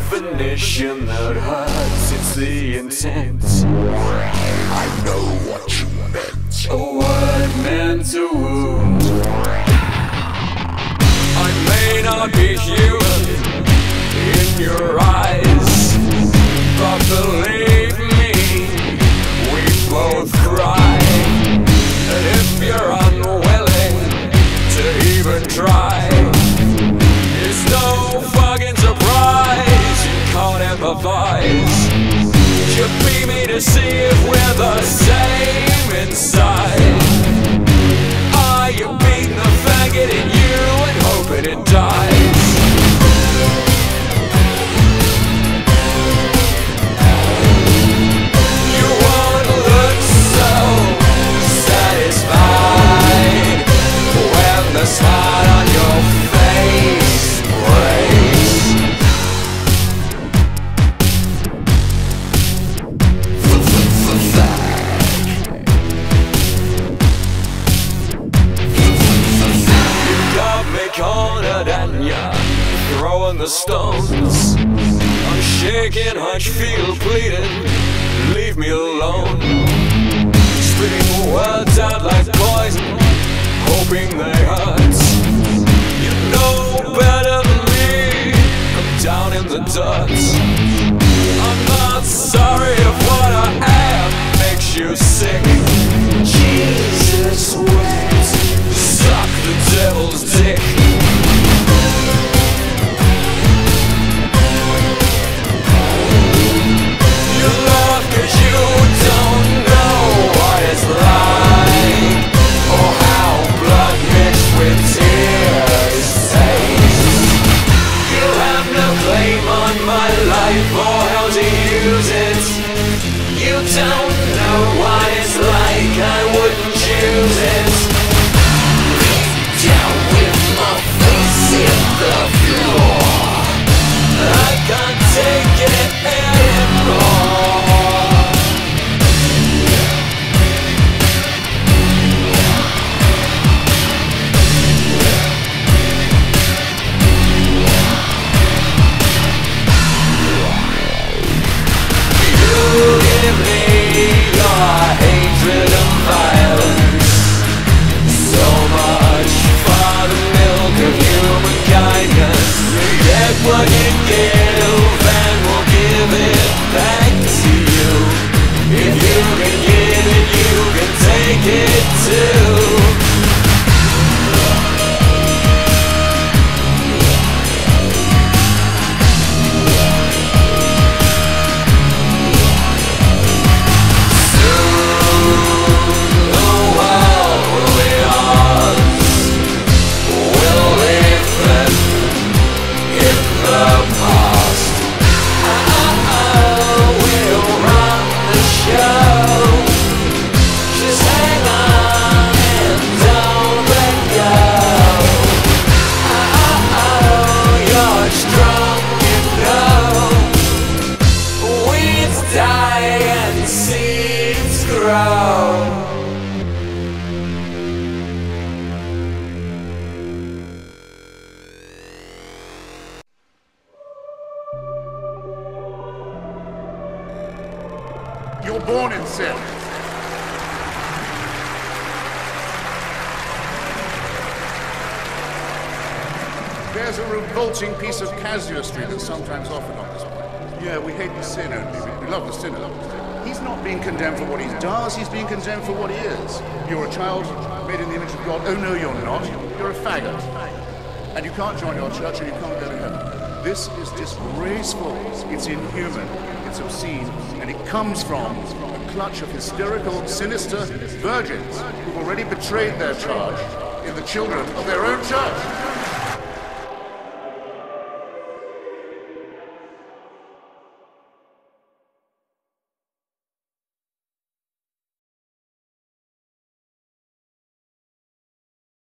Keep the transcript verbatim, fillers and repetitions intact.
definition that hurts, it's the intent. I know what you meant. A word meant to wound. I may not be human in your eyes, but believe me, we both cry. And if you're unwilling to even try, it's no fucking surprise you can't empathise. You beat me to see if we're the same inside. Are you beating the faggot in you and hoping it dies? You won't look so satisfied when the smile on your face breaks. Cornered and you're throwing the stones. I'm shaking, hunched, feel pleading. Leave me alone. Spitting words out like poison, hoping they hurt. You know better than me, I'm down in the dirt. I'm not sorry if what I am makes you sick. Jesus wept, suck the devil's dick. You don't know what it's like, I wouldn't choose it. Down with my face in the floor, I can't take it anymore. You give me your hatred and violence, so much for the milk of human kindness. You get what you give and we'll give it back to you. If you can give it, you can take it too. You're born in sin. There's a revolting piece of casuistry that's sometimes offered on this point. Yeah, we hate the sin only. We love the sinner. He's not being condemned for what he does, he's being condemned for what he is. You're a child made in the image of God. Oh no, you're not. You're a faggot. And you can't join your church and you can't go to heaven. This is disgraceful. It's inhuman. It's obscene. And it comes from a clutch of hysterical, sinister virgins who've already betrayed their charge in the children of their own church.